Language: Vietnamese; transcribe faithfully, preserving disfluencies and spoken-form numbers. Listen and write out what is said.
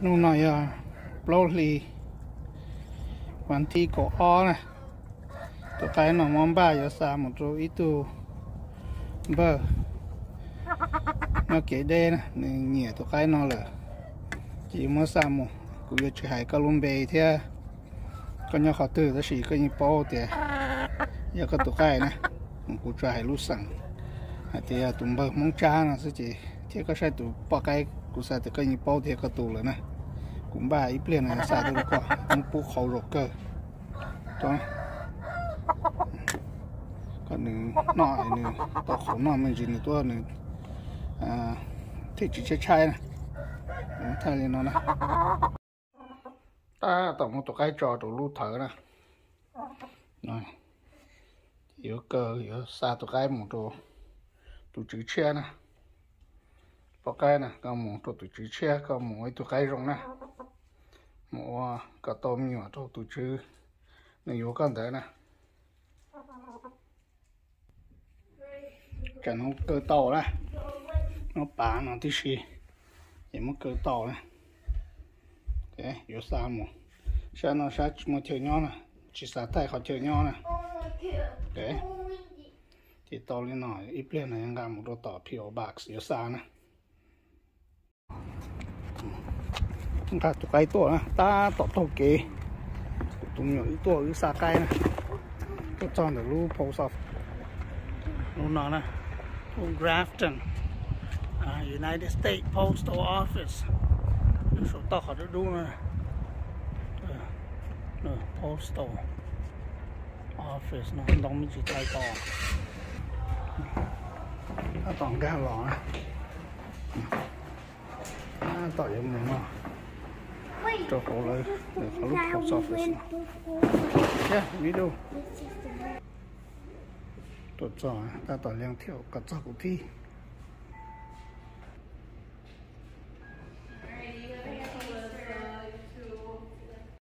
nu nói à Blowlyวันที่ก็อ้อนะตัวcái nó mong ba giờ xa một số ít tu bơ nó kể đây nè nhẹตัวcái nó là chỉ mới xa một cũng như chỉ hai cái lông bề thế con nhau họ từ đó chỉ cái như bao thì giờ cáiตัวcái nè cũng chỉ hai lúc sáng thì tụi bơ mong cha nó sẽ chỉ thì cái sai tụi bao cái cũng sai từ cái như bao thì cái tụi rồi nè cũng ba ít liền là xa được quá không bù khẩu rồi cơ đó còn nữa nọ nữa tao khẩu nọ mình chỉ nữa tôi nữa à thì chỉ chơi chai này thay lên nó này ta tổng một tổ cái trò tổ lú thở nè rồi yếu cơ yếu xa tổ cái một tổ tổ chữ che nè bao cái nè còn một tổ tổ chữ che còn một tổ cái rong nè một cái tôm nhỏ tổ tổ chữ này yếu con đấy nè cái nó cơ tàu này nó bả nó tí xì thì mất cơ tàu này cái yếu xa một xa nó xa một thiếu nhỏ nè chỉ xa tay họ thiếu nhỏ nè cái thì tàu lên nó ít lên này anh làm một đồ tàu phiếu bạc yếu xa nè chúng ta tụi cái tuổi ta tọt tàu kế tụi nhỏ ít tuổi ít xa cái nè tôi chọn được lưu post office lúc nào nè Grafton uh, United States Postal Office số tao họ đã đúng nè no, Postal Office nó không đóng chỉ tay to nó toàn ga lò nè nó tỏ giống mình mà cho cổ lấy để có lúc Post Office yeah me do tôi cho ta tỏ liên thiệu cả cho cụ thi